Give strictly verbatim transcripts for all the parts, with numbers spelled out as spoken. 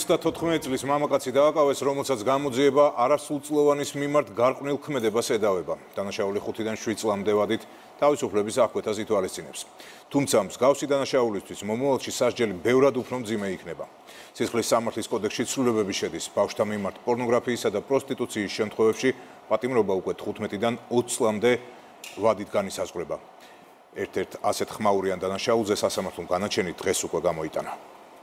ოცდათოთხმეტი წლის მამაკაცი დააკავეს, რომელსაც გამოძიება არასრულწლოვანის მიმართ გარყვნილ ქმედებას ედავება. დანაშაული ხუთიდან შვიდ წლამდე ვადით თავისუფლების აღკვეთას ითვალისწინებს. თუმცა მსგავსი დანაშაულისთვის მომავალში სასჯელი ბევრად უფრო მძიმე იქნება. სისხლის სამართლის კოდექსში ცვლილებები შედის ბავშვთა მიმართ პორნოგრაფიისა და პროსტიტუციის შემთხვევებში პატიმრობა უკვე თხუთმეტიდან ოცი წლამდე ვადით განისაზღვრება. ერთ-ერთ ასეთ ხმაურიან დანაშაულზე სასამართლომ განაჩენი დღეს უკვე გამოიტანა.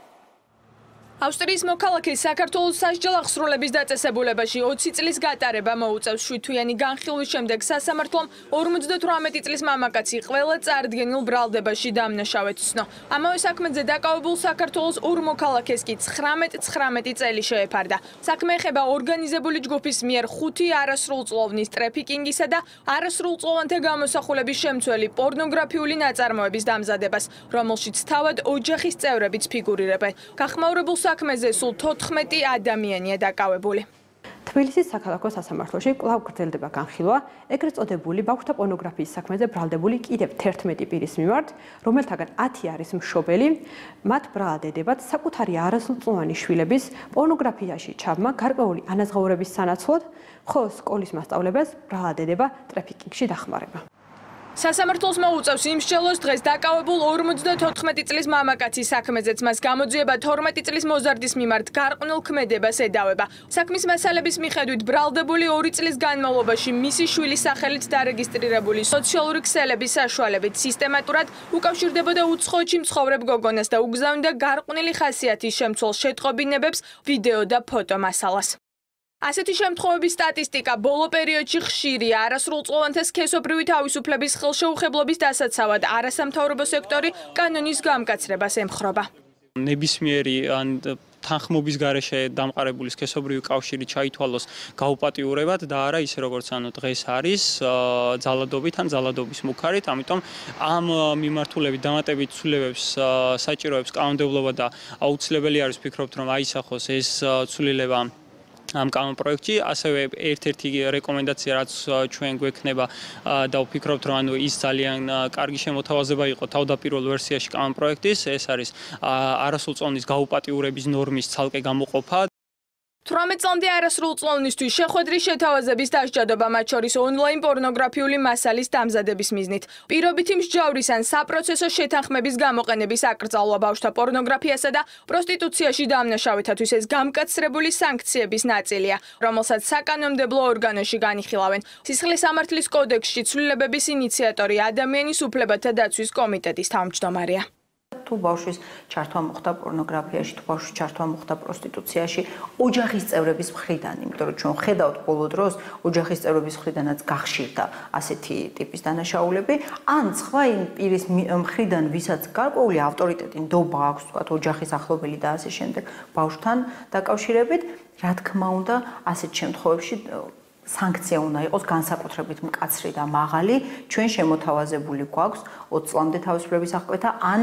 ავსტრიის მოქალაქის საქართველოს სასჯელ აღსრულების დაწესებულებაში ოცი წლის გატარება მოუწევს. შვიდთვიანი განხილვის შემდეგ სასამართლომ ორმოცდათვრამეტი წლის მამაკაცი ყველა წარდგენილ ბრალდებაში დამნაშავედ ცნო. ამავე საქმეზე დაკავებულ საქართველოს ორ მოქალაქეს კი ცხრამეტი ცხრამეტი წელი შეეფარდა. საქმე ეხება ორგანიზებული ჯგუფის მიერ ხუთი არასრულწლოვნის ტრეფიკინგისა და არასრულწლოვანთა გამოსახულების შემცველი პორნოგრაფიული ნაწარმოების დამზადებას, რომელშიც თავად ოჯახის წევრებიც ფიგურირებენ. გახმაურებულ საქმეზე სულ თოთხმეტი ადამიანია დაკავებული. თბილისის საქალაქო სასამართლოში კვლავ გრძელდება განხილვა ეგრეთ წოდებული ბავშვთა პორნოგრაფიის საქმეზე ბრალდებული კიდევ თერთმეტი პირის მიმართ, რომელთაგან ათი არის მშობელი. მათ ბრალად ედებათ საკუთარი არასრულწლოვანი შვილების პორნოგრაფიაში ჩაბმა გარკვეული ანაზღაურების სანაცვლოდ, ხოლო სკოლის მასწავლებლებს ბრალად ედება ტრეფიკინგში დახმარება. სასამართლოს მოუწევს იმსჯელოს დღეს დაკავებულ ორმოცდათოთხმეტი წლის მამაკაცის საქმეზეც მას გამოძიება თორმეტი წლის მოზარდის მიმართ გარყვნილ ქმედებას ედავება. საქმის მასალების მიხედვით ბრალდებული ორი წლის განმავლობაში მისი შვილის სახელით დარეგისტრირებული სოციალური ქსელების საშუალებით სისტემატურად უკავშირდებოდა უცხოეთში მცხოვრებ გოგონას და უგზავნიდა გარყვნილი ხასიათის შემცველ შეტყობინებებს, ვიდეო და ფოტო მასალას. ასეთი შემთხვევების სტატისტიკა ბოლო პერიოდში ხშირია. არასრულწლოვანთა სქესობრივი თავისუფლების ხელშეუხებლობის დასაცავად არასამთავრობო სექტორი კანონის გამკაცრებას ემხრობა. ნებისმიერი ან თანხმობის გარეშე დამყარებული სქესობრივი კავშირი ჩაითვალოს გაუპატიურებად და არა ისე როგორც ანუ დღეს არის ძალადობით ან ძალადობის მუქარით. ამიტომ ამ მიმართულებით დამატებით ცვლილებებს საჭიროებს კანონმდებლობა და აუცილებელი არის ვფიქრობთ რომ აისახოს ეს ცვლილება ამ კანონპროექტში. ასევე ერთ-ერთი რეკომენდაცია რაც ჩვენ გვექნება და ვფიქრობთ რომ ანუ ის ძალიან კარგი შემოთავაზება იყო თავდაპირველ ვერსიაში კანონპროექტის, ეს არის არასრულწლოვნის გაუპატიურების ნორმის ცალკე გამოყოფა. თვრამეტ წლამდე არასრულწლოვნისთვის შეხვედრის შეთავაზების დასჯადობა, მათ შორის ონლაინ პორნოგრაფიული მასალის დამზადების მიზნით. პირობითი მსჯავრის ან საპროცესო შეთანხმების გამოყენების აკრძალვა ბავშვთა პორნოგრაფიასა და პროსტიტუციაში დამნაშავეთათვის ეს გამკაცრებული სანქციების ნაწილია, რომელსაც საკანონმდებლო ორგანოში განიხილავენ. სისხლის სამართლის კოდექსში ცვლილებების ინიციატორი ადამიანის უფლებათა დაცვის კომიტეტის თავმჯდომარეა. თუ ბავშვის ჩართვა მოხდა პორნოგრაფიაში, თუ ბავშვის ჩართვა მოხდა პროსტიტუციაში, ოჯახის წევრების მხრიდან, იმიტომ რომ ჩვენ ხედავთ ბოლო დროს ოჯახის წევრების მხრიდანაც გახშირდა ასეთი ტიპის დანაშაულები, ან სხვა იმ პირის მხრიდან, ვისაც გარკვეული ავტორიტეტი, ნდობა აქვს, თქვათ, ოჯახის ახლობელი და ასე შემდეგ, ბავშვთან დაკავშირებით, რა თქმა უნდა, ასეთ შემთხვევებში სანქცია უნდა იყოს განსაკუთრებით მკაცრი და მაღალი. ჩვენ შემოთავაზებული გვაქვს ოცი წლამდე თავისუფლების აღკვეთა ან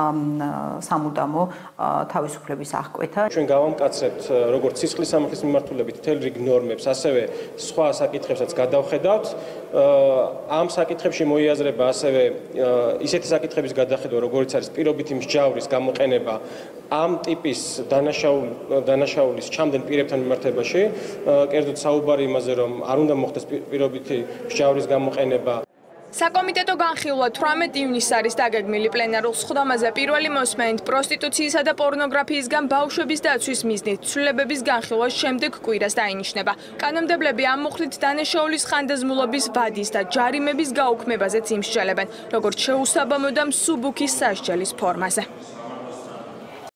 სამუდამო თავისუფლების აღკვეთა. ჩვენ გავამკაცრებთ როგორც სისხლის სამართლის მიმართულებით მთელ რიგ ნორმებს, ასევე სხვა საკითხებსაც გადავხედავთ. ამ საკითხებში მოიაზრება ასევე ისეთი საკითხების გადახედვა, როგორიც არის პირობითი მსჯავრის გამოყენება ამ ტიპის დანაშაულის ჩამდენ პირებთან მიმართებაში, კერძოდ საუბარი იმაზე, რომ არ უნდა მოხდეს პირობითი მსჯავრის გამოყენება. საკომიტეტო განხილვა თვრამეტ ივნისს არის დაგეგმილი. პლენარულ სხდომაზე პირველი მოსმენით პროსტიტუციისა და პორნოგრაფიისგან ბავშვების დაცვის მიზნით ცვლილებების განხილვა შემდეგ კვირას დაინიშნება. კანონმდებლები ამ მუხლით დანაშაულის ხანდაზმულობის ვადის და ჯარიმების გაუქმებაზეც იმსჯელებენ, როგორც შეუსაბამო და მსუბუქი სასჯელის ფორმაზე.